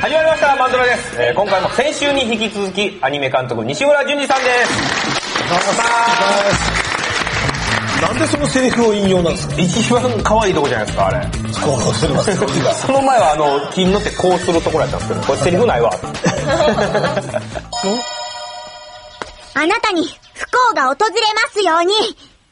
始まりましたマンドラです、今回も先週に引き続きアニメ監督西村淳二さんです。 なんでそのセリフを引用なんですか？ 一番可愛いとこじゃないですかあれ。 こうするますその前は木に乗ってこうするところやったんですけど、これセリフないわ。 あなたに不幸が訪れますように。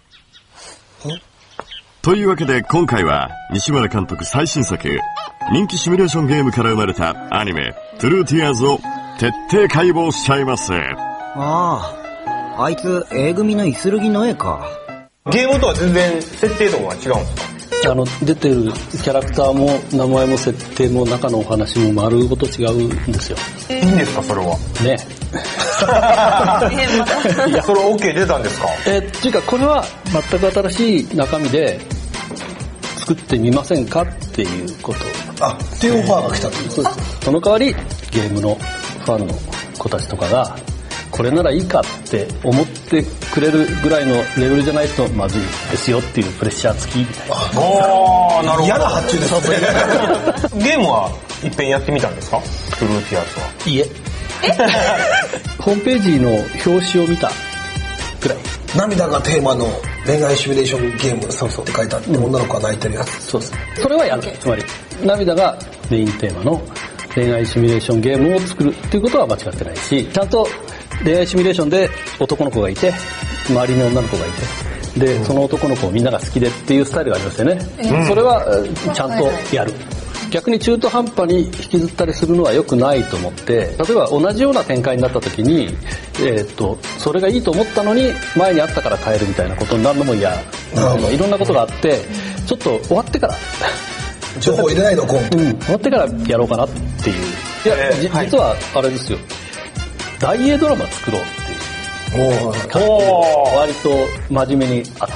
というわけで今回は西村監督最新作人気シミュレーションゲームから生まれたアニメトゥルーティアーズを徹底解剖しちゃいます。 あいつ A 組のイスルギの絵か。 ゲームとは全然設定とかは違うんですか？ 出てるキャラクターも名前も設定も中のお話も丸ごと違うんですよ。 いいんですかそれは？ ね。 いやそれ OK 出たんですか？ っていうかこれは全く新しい中身で作ってみませんかっていうこと。 っていうオファーが来たということです。 その代わりゲームのファンの子たちとかがこれならいいかって思ってくれるぐらいのレベルじゃないとまずいですよっていうプレッシャー付きみたいな。 なるほど。 嫌な発注ですね。 ゲームは一遍やってみたんですか？トゥルーティアーズは。 いえ。ホームページの表紙を見たくらい。 涙がテーマの恋愛シミュレーションゲームって書いてあって、女の子が泣いてるやつ。 そうです。それはやる。つまり涙がメインテーマの恋愛シミュレーションゲームを作るっていうことは間違ってないし、ちゃんと恋愛シミュレーションで男の子がいて周りに女の子がいてでその男の子をみんなが好きでっていうスタイルがありますよね、それはちゃんとやる。逆に中途半端に引きずったりするのは良くないと思って、例えば同じような展開になった時に、それがいいと思ったのに前にあったから変えるみたいなことになるのも嫌。いろんなことがあってちょっと終わってから情報入れないの終わってからやろうかなっていう。いや、実はあれですよ、大英ドラマ作ろうっていう割と真面目にあった。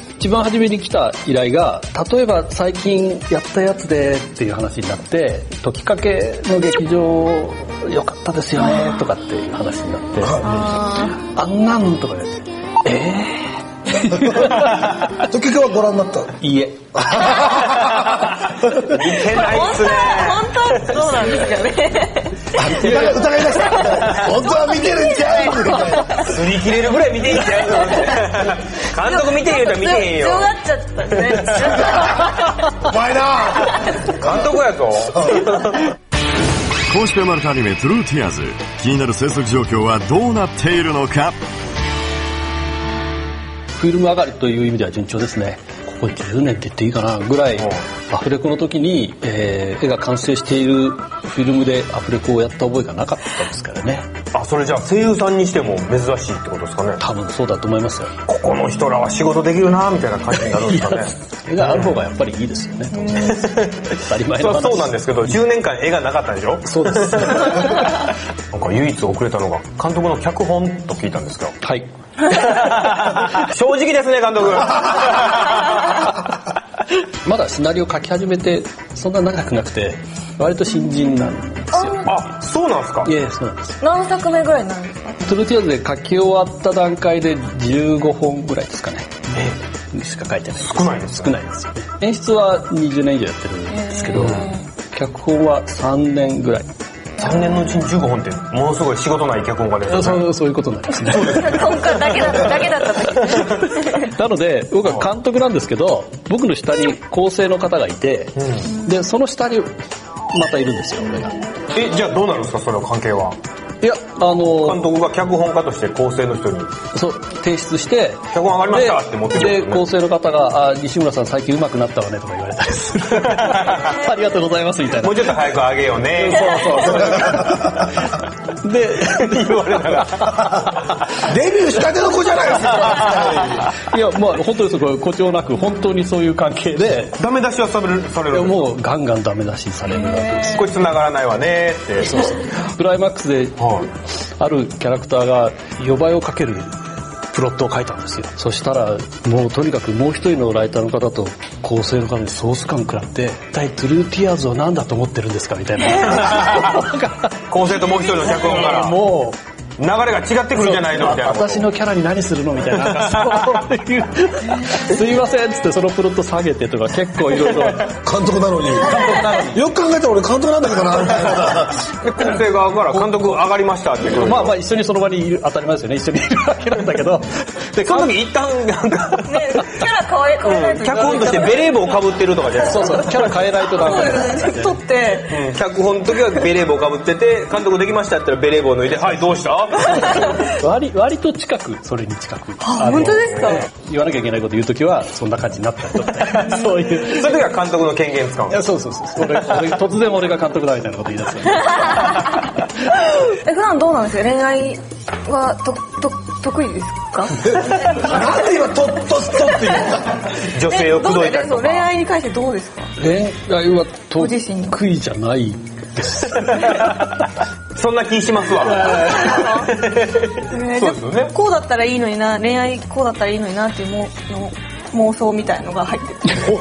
一番初めに来た依頼が例えば最近やったやつでっていう話になって、時かけの劇場良かったですよねとかっていう話になって、あんなんとか言って時々はご覧になった？ いいえ。 見てないっすね。 本当そうなんですよね。 疑いました。本当は見てるんちゃうみたいな。 擦り切れるぐらい見てんじゃん。監督見てへんと見てへんよ。 強がっちゃったね。 お前な。 監督やぞ。 こうして生まれたアニメトゥルーティアーズ、気になる制作状況はどうなっているのか。 フィルム上がりという意味では順調ですね。ここ10年って言っていいかなぐらい、アフレコの時に、絵が完成しているフィルムでアフレコをやった覚えがなかったですからね。 それじゃあ声優さんにしても珍しいってことですかね？ 多分そうだと思いますよ。 ここの人らは仕事できるなみたいな感じになるんですかね。 絵がある方がやっぱりいいですよね。当たり前の話。 そうなんですけど10年間絵がなかったんでしょ？ そうです。 なんか唯一遅れたのが監督の脚本と聞いたんですけど。 はい。 正直ですね監督。 まだシナリオ書き始めてそんな長くなくて割と新人なんですよ。 そうなんですか？ いやそうなんです。 何作目ぐらいになるんですか？ トゥルーティアーズで書き終わった段階で15本ぐらいですかね。しか書いてない。 少ないですね。 少ないですよね。演出は20年以上やってるんですけど、脚本は3年ぐらい。 3年のうちに15本ってものすごい仕事ない脚本家ですよね。 そういうことになりますね。 今回だけだったなので僕は監督なんですけど、僕の下に構成の方がいて、でその下にまたいるんですよ俺が。 じゃあどうなるんですかその関係は？ いや監督が脚本家として構成の人に提出して脚本上がりましたって持ってきますよね。 で構成の方が西村さん最近上手くなったわねとか言われたりする。ありがとうございますみたいな。 もうちょっと早く上げようね。 そうで言われながらデビューしたての子じゃないですか。 いやまあ本当に誇張なく本当にそういう関係でダメ出しはされる。 もうガンガンダメ出しされるわけです。 これ繋がらないわねって。 クライマックスであるキャラクターが予売をかけるプロットを書いたんですよ。そしたらもうとにかくもう一人のライターの方と構成の方にソース感食らって、一体トゥルーティアーズを何だと思ってるんですかみたいな。 構成ともう一人の脚本からもう流れが違ってくるんじゃないのみたいな。 私のキャラに何するのみたいな。そういうすいませんっつってそのプロット下げてとか結構いろいろ。 監督なのによく考えたら俺監督なんだけどなみたいな。 先生側から監督上がりましたって来る。 まあ一緒にその場にいる、当たり前ですよね、一緒にいるわけなんだけど、 でその時一旦なんかね、キャラ変えないと。 脚本としてベレー帽かぶってるとかじゃないですか。 そうキャラ変えないとダメだよ。 撮って、 脚本の時はベレー帽かぶってて、監督できましたって言ったらベレー帽脱いで、はいどうした？ 割と近く、それに近く。 本当ですか？ 言わなきゃいけないこと言うときはそんな感じになったりとか、そういう。 そういう時は監督の権限使うの。 いやそう突然俺が監督だみたいなこと言い出すよね。 普段どうなんですか？恋愛は得意ですか？ なんで今とっとって言った女性を口説いたりと恋か。 愛に関してどうですか？ 恋愛はご自身得意じゃないです。 そんな気しますわ。そうですよね。 こうだったらいいのにな、恋愛こうだったらいいのになっていう妄想みたいのが入ってる。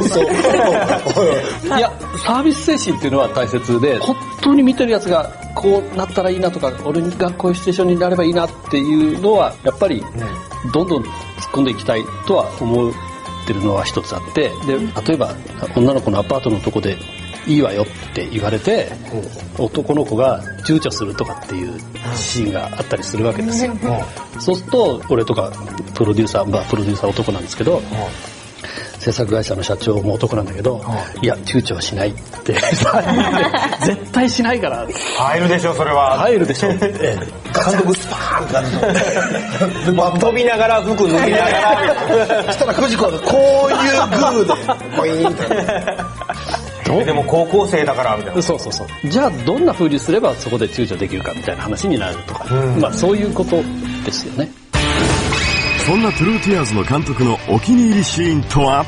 いや、サービス精神っていうのは大切で、本当に見てるやつがこうなったらいいなとか、俺がこういうシチュエーションになればいいなっていうのはやっぱりどんどん突っ込んでいきたいとは思ってるのは一つあって、で例えば女の子のアパートのとこでいいわよって言われて、男の子が躊躇するとかっていうシーンがあったりするわけですよ。そうすると俺とかプロデューサー男なんですけど、制作会社の社長も男なんだけど、いや躊躇はしないって絶対しないから入るでしょそれは。 入るでしょ。 監督スパーンって感じ飛びながら服脱ぎながら。 そしたら藤子がこういうグーでボイーンってでも高校生だからみたいな。 そうじゃあどんな風にすればそこで躊躇できるかみたいな話になるとか、まあそういうことですよね。 そんなトゥルーティアーズの監督のお気に入りシーンとは？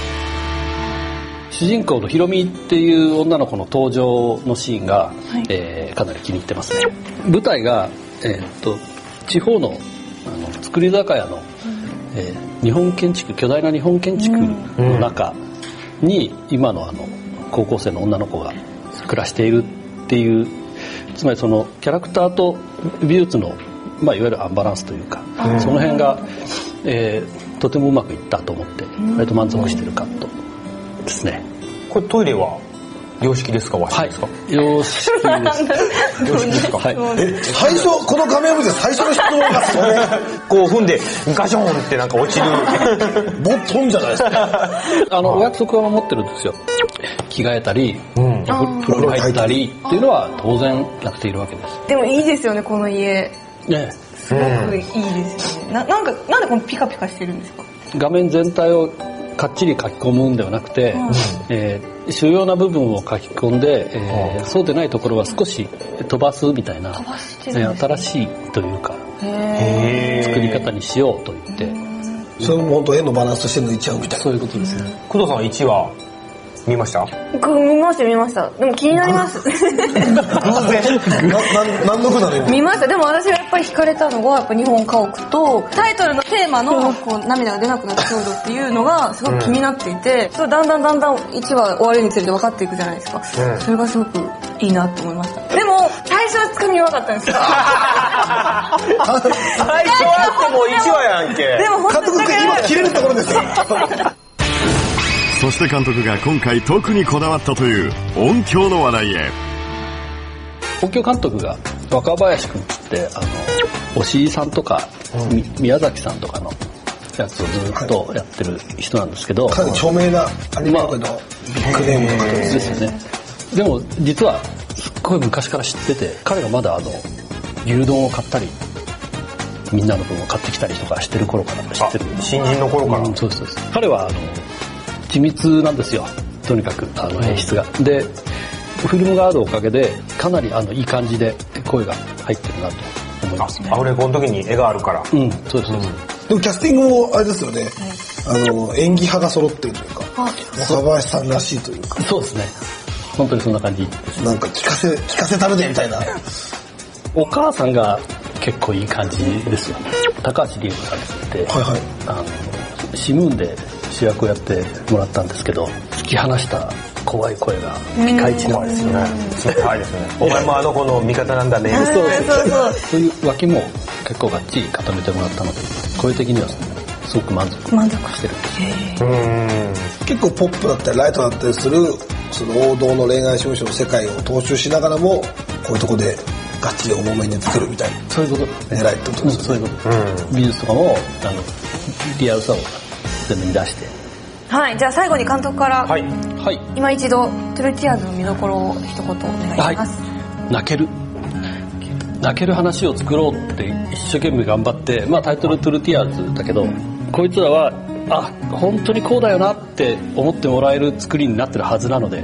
主人公のヒロミっていう女の子の登場のシーンが、かなり気に入ってますね。舞台が、地方の造り酒屋の、日本建築、巨大な日本建築の中に今の高校生の女の子が暮らしているっていう、つまりそのキャラクターと美術の、いわゆるアンバランスというか、その辺が、とてもうまくいったと思って割と満足してるカットですね。 これトイレは洋式ですか和式ですか？ 洋式です。 洋式ですか？ はい。 最初この画面を見て最初の質問がそれこう踏んでガションってなんか落ちる。 ボットンじゃないですか。 お約束は守ってるんですよ。着替えたり、風呂に入ったりっていうのは当然やっているわけです。 でもいいですよねこの家。 ね。 すごくいいですよね。なんでこのピカピカしてるんですか？ 画面全体をかっちり書き込むんではなくて、主要な部分を書き込んで、そうでないところは少し飛ばすみたいな、新しいというか作り方にしようと言って、 それも本当絵のバランスとして抜いちゃうみたいな。 そういうことですね。 工藤さん1話見ました？ 見ました。でも気になります。 何の句なの？ 見ました。でも私がやっぱり惹かれたのがやっぱ日本家屋とタイトルのテーマのこう涙が出なくなる少女っていうのがすごく気になっていて、それだんだん1話終わりにつれて分かっていくじゃないですか。それがすごくいいなと思いました。でも最初はつかみ弱かったんですよ。 最初はもう1話やんけ。 でも監督が今切れるところですよ。 そして監督が今回特にこだわったという音響の話題へ。 音響監督が若林くんって押井さんとか、宮崎さんとかのやつをずっとやってる人なんですけど、 かなり著名なアニメとかのビッグネームの方ですよね。でも実はすっごい昔から知ってて、彼がまだ牛丼を買ったりみんなの分を買ってきたりとかしてる頃から知ってる。 新人の頃から。 そうです。彼は緻密なんですよ。とにかく演出が。でフィルムガードおかげでかなりいい感じで声が入ってるなと思いますね。 アフレコの時に絵があるから。 そうです。 でもキャスティングもあれですよね。演技派が揃ってるというか、若林さんらしいというか。 そうですね。本当にそんな感じです。 なんか聞かせたるでみたいな。 お母さんが結構いい感じですよ。高橋理恵子さんって、シムーンで主役をやってもらったんですけど、突き放した怖い声がピカイチなんですよね。 怖いですね。お前も子の味方なんだね。 そういう脇も結構がっちり固めてもらったので、声的にはすごく満足してるんです。 結構ポップだったりライトだったりするその王道の恋愛事務所の世界を踏襲しながらもこういうとこでガチで重めに作るみたいな。 そういうこと狙いってことですね。 そういうこと。美術とかもリアルさを全面に出して。 はい、じゃあ最後に監督から、 はい。 今一度トゥルーティアーズの見どころを一言お願いします。 泣ける話を作ろうって一生懸命頑張って、タイトルトゥルーティアーズだけど、こいつらは本当にこうだよなって思ってもらえる作りになってるはずなので、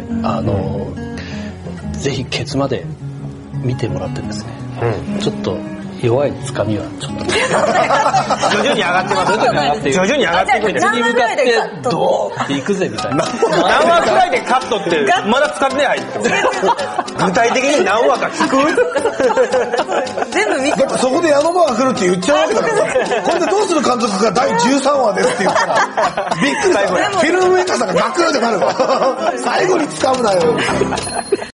ぜひケツまで見てもらってですね、ちょっと弱いつかみはちょっと徐々に上がってますね。徐々に上がっていくみたいな。 何話ぐらいでカットドーっていくぜみたいな。 何話くらいでカットってまだ使ってないってこと。具体的に何話か聞く。 全部見て。 だってそこで矢野場が来るって言っちゃうわけだからこれでどうする監督が第13話ですって言ったらびっくりした。フィルムメーカーさんが泣くってなるわ。最後に使うなよ。